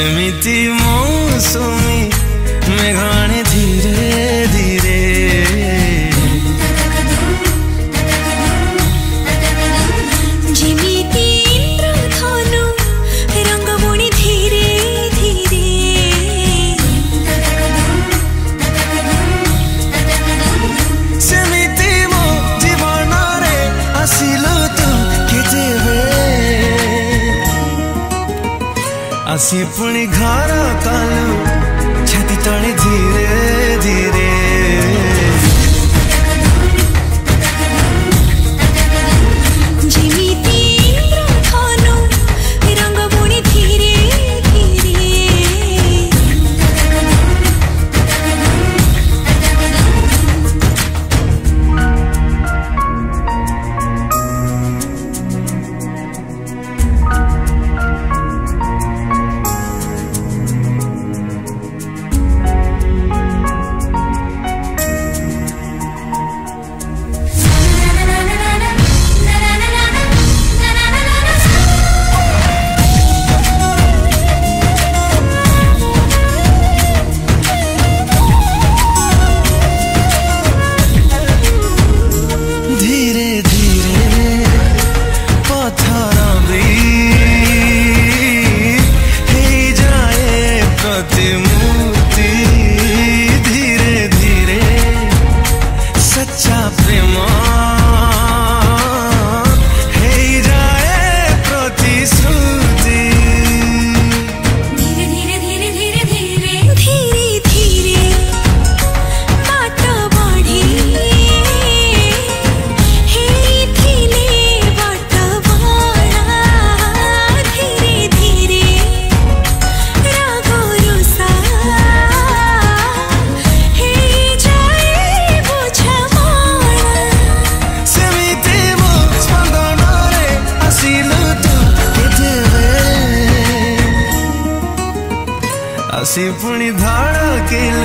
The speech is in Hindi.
जेमिति मौसुमी मेघाने धीरे धीरे जेमिति इंद्रधनु रंग बुणी धीरे धीरे सेमिति मो जीवन रे आसिलु तू केतेबे आसी पुणी घर कालु छाती तले धीरे धीरे जेमिति इंद्रधनु रंग बुणी धीरे धीरे आसी पुणी धाड़ के